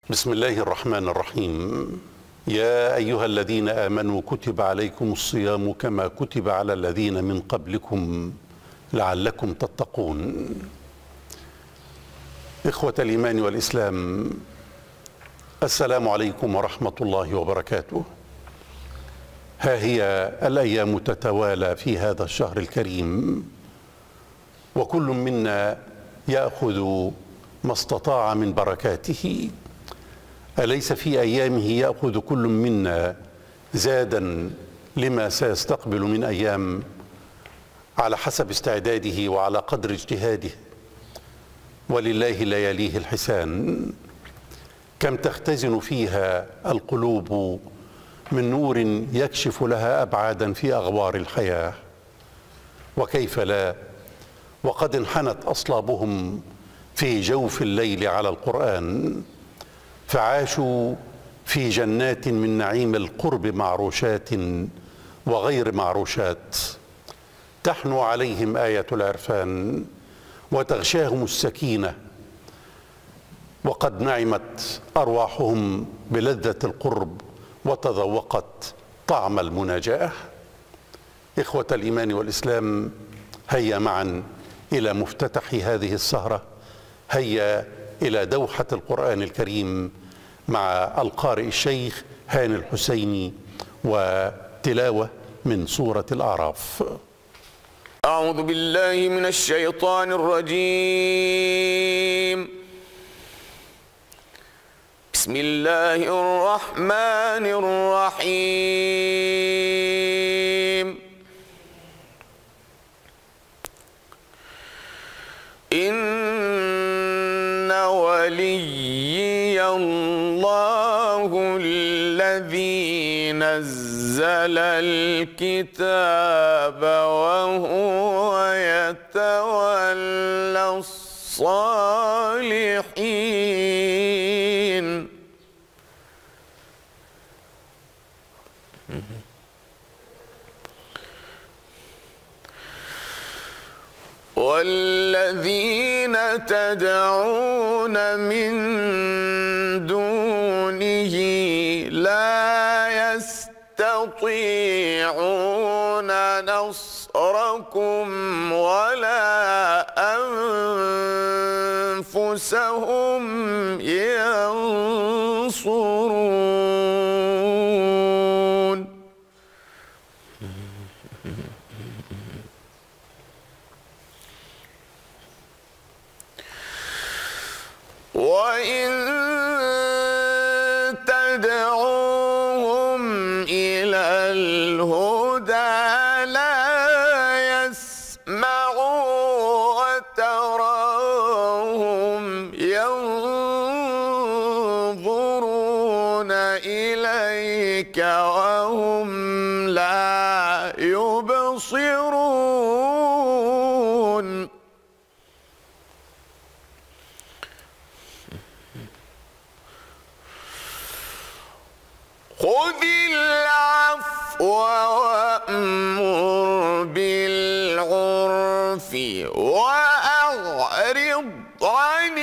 بسم الله الرحمن الرحيم. يا أيها الذين آمنوا كتب عليكم الصيام كما كتب على الذين من قبلكم لعلكم تتقون. إخوة الإيمان والإسلام، السلام عليكم ورحمة الله وبركاته. ها هي الأيام تتوالى في هذا الشهر الكريم، وكل منا يأخذ ما استطاع من بركاته. أليس في أيامه يأخذ كل منا زادا لما سيستقبل من أيام على حسب استعداده وعلى قدر اجتهاده؟ ولله لياليه الحسان، كم تختزن فيها القلوب من نور يكشف لها أبعادا في أغوار الحياة. وكيف لا وقد انحنت أصلابهم في جوف الليل على القرآن، فعاشوا في جنات من نعيم القرب، معروشات وغير معروشات، تحنو عليهم آية العرفان وتغشاهم السكينة، وقد نعمت أرواحهم بلذة القرب وتذوقت طعم المناجاة. إخوة الإيمان والإسلام، هيا معا إلى مفتتح هذه السهرة، هيا إلى دوحة القرآن الكريم مع القارئ الشيخ هاني الحسيني وتلاوة من سورة الأعراف. أعوذ بالله من الشيطان الرجيم. بسم الله الرحمن الرحيم. إن وليي الله الذي نزل الكتاب وهو يتولى الصالحين. والذين تدعون من دونه لا يستطيعون نصركم ولا أنفسهم ينصرون. وإن تدعوهم إلى الهدى لا يسمعوا، وتراهم ينظرون إليك وهم لا يبصرون. خذ العفو وأمر بالعرف وأعرض عن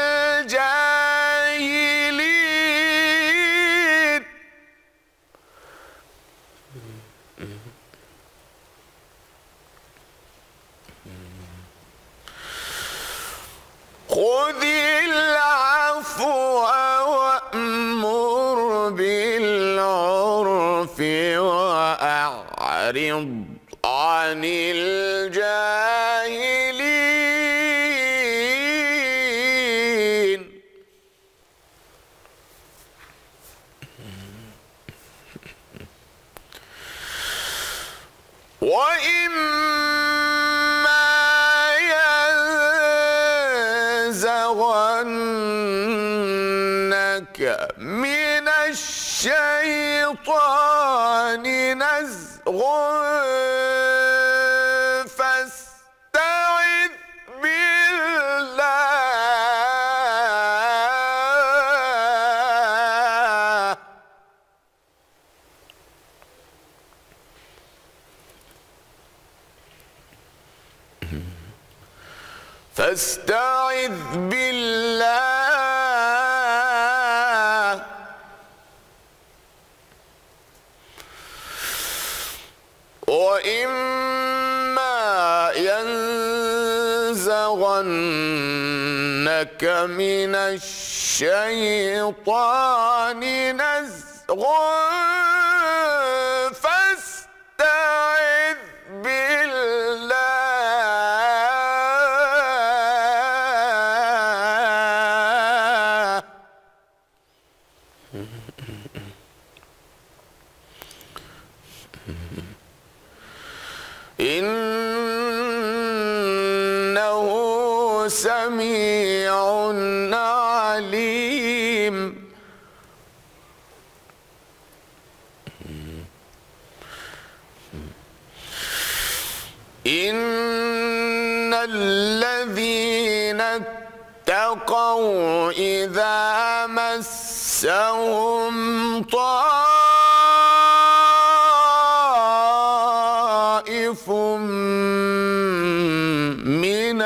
الجاهلين. خذ العفو وأمر بالعرف وأعرض عن الجاهلين. وإما ينزغنك من الشيطان نزغ فاستعذ بالله. فاستعذ بالله وإما ينزغنك من الشيطان نزغ فاستعذ بالله إنه سميع عليم إن الذين اتقوا إذا مسهم طائف من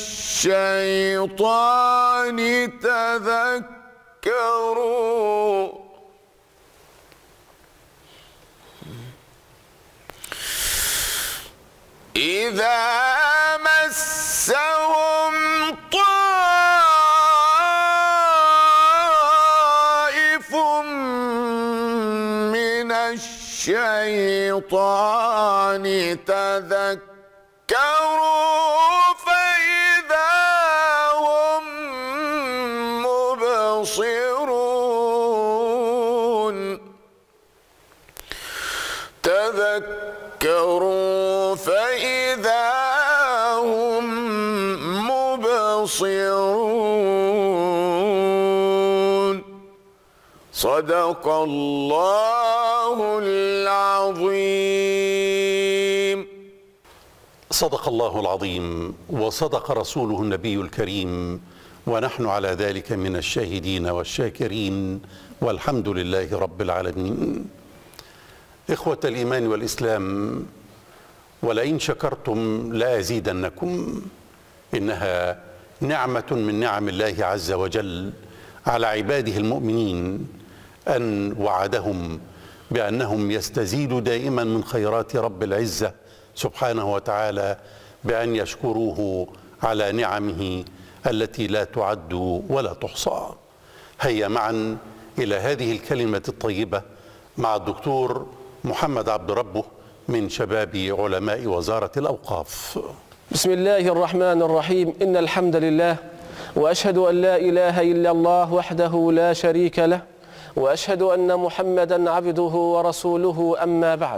الشيطان تذكروا إذا مسهم طائف من الشيطان تذكروا فإذا هم مبصرون تذكروا فإذا هم مبصرون صدق الله العظيم. صدق الله العظيم وصدق رسوله النبي الكريم، ونحن على ذلك من الشاهدين والشاكرين، والحمد لله رب العالمين. إخوة الإيمان والإسلام، ولئن شكرتم لأزيدنكم. إنها نعمة من نعم الله عز وجل على عباده المؤمنين أن وعدهم بأنهم يستزيدوا دائما من خيرات رب العزة سبحانه وتعالى بأن يشكروه على نعمه التي لا تعد ولا تحصى. هيا معا إلى هذه الكلمة الطيبة مع الدكتور محمد عبد ربه من شباب علماء وزارة الأوقاف. بسم الله الرحمن الرحيم. إن الحمد لله، وأشهد أن لا إله إلا الله وحده لا شريك له، وأشهد أن محمدا عبده ورسوله. أما بعد،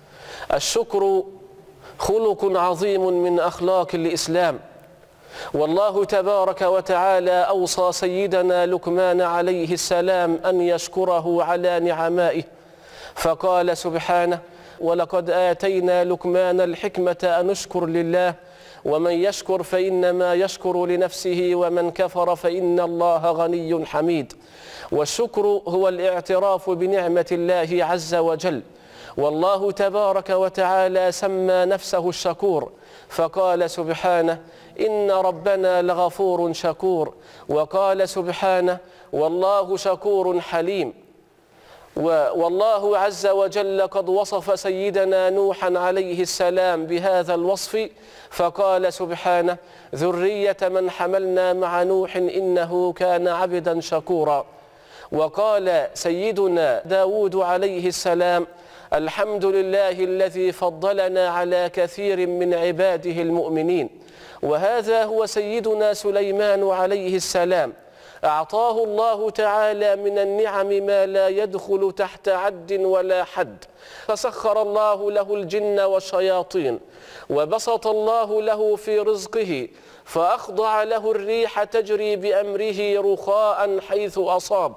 الشكر خلق عظيم من أخلاق الإسلام، والله تبارك وتعالى أوصى سيدنا لقمان عليه السلام أن يشكره على نعمائه، فقال سبحانه: ولقد آتينا لقمان الحكمة أن اشكر لله، ومن يشكر فإنما يشكر لنفسه، ومن كفر فإن الله غني حميد. والشكر هو الاعتراف بنعمة الله عز وجل، والله تبارك وتعالى سمى نفسه الشكور، فقال سبحانه: إن ربنا لغفور شكور. وقال سبحانه: والله شكور حليم. والله عز وجل قد وصف سيدنا نوحا عليه السلام بهذا الوصف، فقال سبحانه: ذرية من حملنا مع نوح إنه كان عبدا شكورا. وقال سيدنا داود عليه السلام: الحمد لله الذي فضلنا على كثير من عباده المؤمنين. وهذا هو سيدنا سليمان عليه السلام، أعطاه الله تعالى من النعم ما لا يدخل تحت عد ولا حد، فسخر الله له الجن والشياطين، وبسط الله له في رزقه، فأخضع له الريح تجري بأمره رخاء حيث أصاب.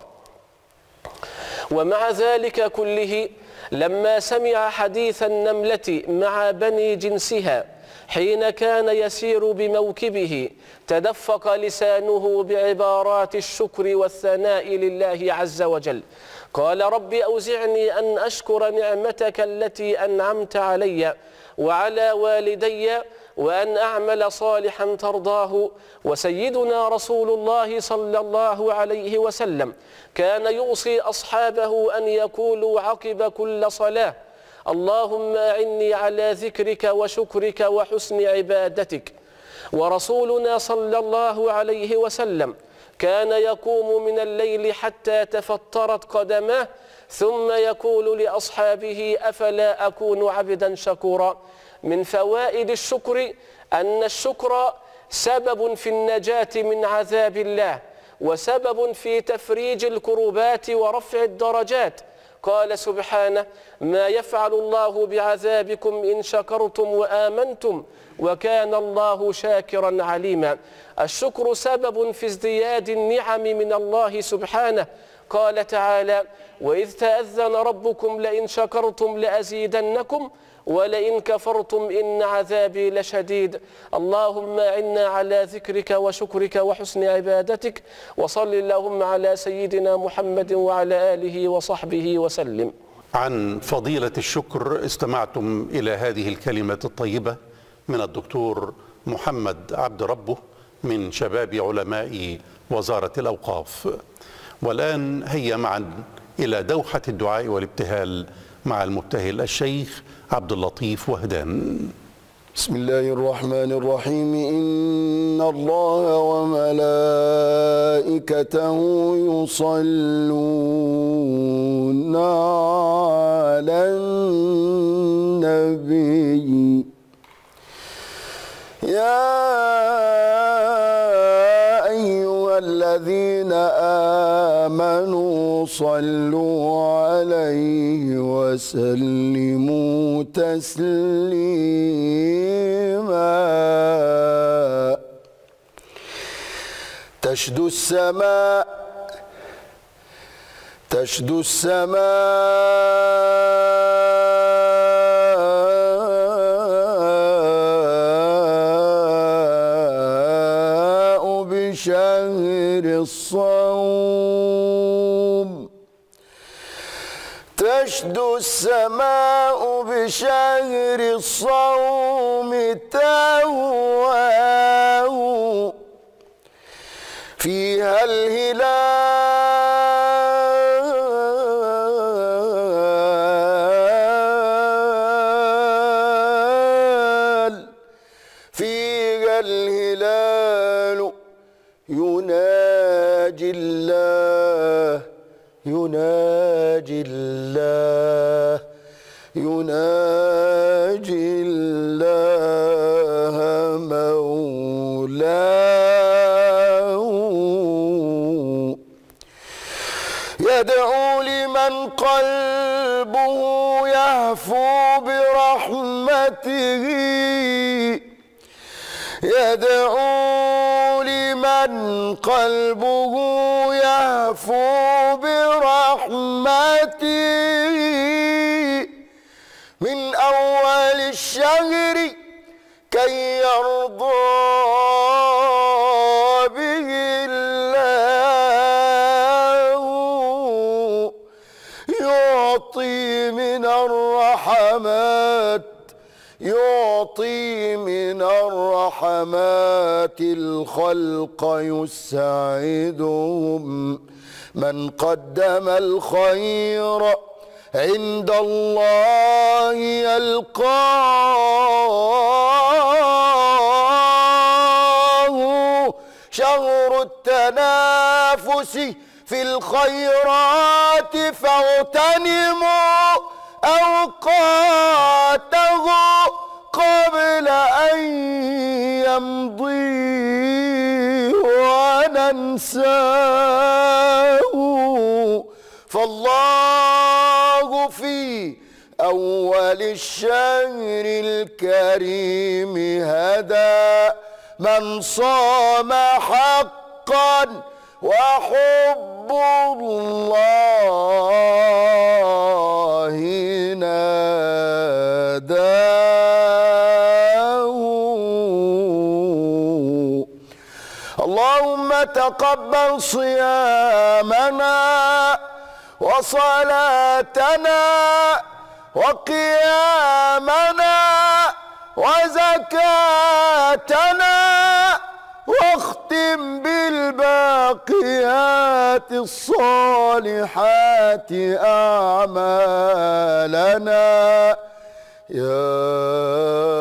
ومع ذلك كله، لما سمع حديث النملة مع بني جنسها حين كان يسير بموكبه، تدفق لسانه بعبارات الشكر والثناء لله عز وجل. قال: رب أوزعني أن أشكر نعمتك التي أنعمت علي وعلى والدي، وأن أعمل صالحا ترضاه. وسيدنا رسول الله صلى الله عليه وسلم كان يوصي أصحابه أن يقولوا عقب كل صلاة: اللهم أعني على ذكرك وشكرك وحسن عبادتك. ورسولنا صلى الله عليه وسلم كان يقوم من الليل حتى تفطرت قدماه ثم يقول لأصحابه: أفلا أكون عبدا شكورا. من فوائد الشكر أن الشكر سبب في النجاة من عذاب الله، وسبب في تفريج الكروبات ورفع الدرجات. قال سبحانه: ما يفعل الله بعذابكم إن شكرتم وآمنتم وكان الله شاكرا عليما. الشكر سبب في ازدياد النعم من الله سبحانه. قال تعالى: وإذ تأذن ربكم لئن شكرتم لأزيدنكم ولئن كفرتم إن عذابي لشديد. اللهم أعنا على ذكرك وشكرك وحسن عبادتك، وصل اللهم على سيدنا محمد وعلى آله وصحبه وسلم. عن فضيلة الشكر استمعتم إلى هذه الكلمة الطيبة من الدكتور محمد عبد ربه من شباب علماء وزارة الأوقاف. والآن هيا معا إلى دوحة الدعاء والابتهال مع المبتهل الشيخ عبد اللطيف وهدان. بسم الله الرحمن الرحيم. إن الله وملائكته يصلون على النبي يا أيها الذين آمنوا صلوا عليه وسلموا تسليما. تشدو السماء بشهر الصوم. تشدو السماء بشهر الصوم تهواه فيها الهلال يناجي الله مولاه. يدعو لمن قلبه يهفو برحمته. يدعو لمن قلبه يهفو برحمته من أول الشهر كي يرضى به الله. يعطي من الرحمات الخلق يسعدهم. من قدم الخير عند الله يلقاه. شهر التنافس في الخيرات فاغتنموا أوقاته قبل أن يمضي وننساه. فالله في أول الشهر الكريم هدى من صام حقا وحب الله ناداه. اللهم تقبل صيامنا وصلاتنا وقيامنا وزكاتنا واختم بالباقيات الصالحات أعمالنا يا